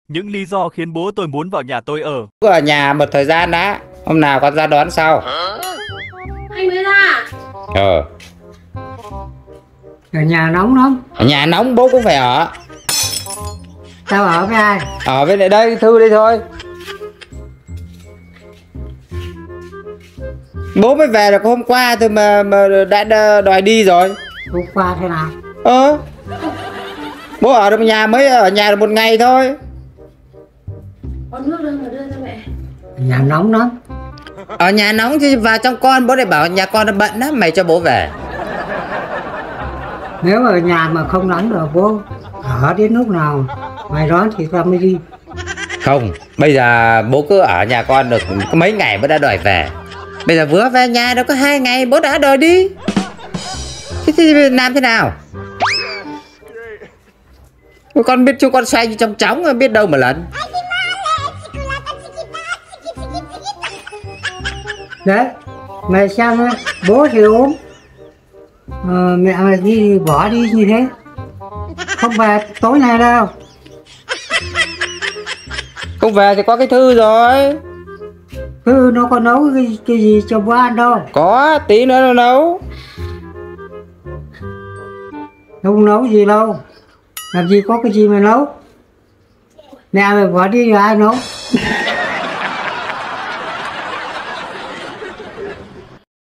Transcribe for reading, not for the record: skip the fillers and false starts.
Những lý do khiến bố tôi muốn vào nhà tôi ở. Cứ ở nhà một thời gian đã, hôm nào con ra đón sau. Anh mới ra. Ờ. Ở nhà nóng lắm. Ở nhà nóng bố cũng phải ở. Tao ở với ai? Ở với lại đây, Thư đây thôi. Bố mới về được hôm qua thôi mà đã đòi đi rồi. Hôm qua thế nào? Bố ở nhà mới ở nhà được một ngày thôi. Có nước đâu mà đưa cho mẹ. Ở nhà nóng lắm. Ở nhà nóng chứ vào trong con, bố lại bảo nhà con nó bận lắm, mày cho bố về. Nếu ở nhà mà không nóng được bố ở đến lúc nào mày đón thì tao mới đi. Không, bây giờ bố cứ ở nhà con được có mấy ngày bố đã đòi về. Bây giờ vừa về nhà đâu có 2 ngày bố đã đòi đi. Thế thì làm thế nào? Con biết chú con xoay trong trống biết đâu mà lần. Đấy, mày xem nhá, bố thì ốm, mẹ mày đi bỏ đi như thế, không về tối nay đâu. Không về thì có cái Thư rồi. Thư nó có nấu cái gì cho bố ăn đâu. Có, tí nữa nó nấu. Không nấu gì đâu, làm gì có cái gì mà nấu. Mẹ mày bỏ đi rồi ai nấu.